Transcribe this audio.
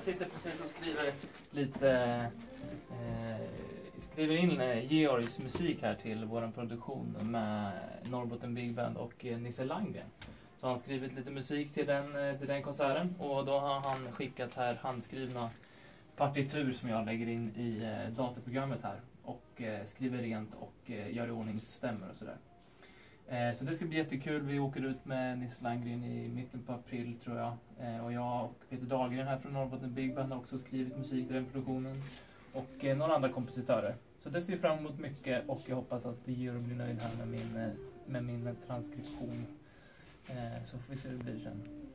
sitter precis och skriver lite... skriver in Georgs musik här till vår produktion med Norrbotten Big Band och Nisse Landgren. Så han har skrivit lite musik till den konserten, och då har han skickat här handskrivna partitur som jag lägger in i datorprogrammet här och skriver rent och gör i ordning stämmer och sådär. Så det ska bli jättekul. Vi åker ut med Nisse Landgren i mitten på april tror jag. Och jag och Peter Dahlgren här från Norrbotten Big Band har också skrivit musik till den produktionen. Och några andra kompositörer. Så det ser vi fram emot mycket, och jag hoppas att Georg blir nöjd här med min transkription. Så får vi se hur det blir sen.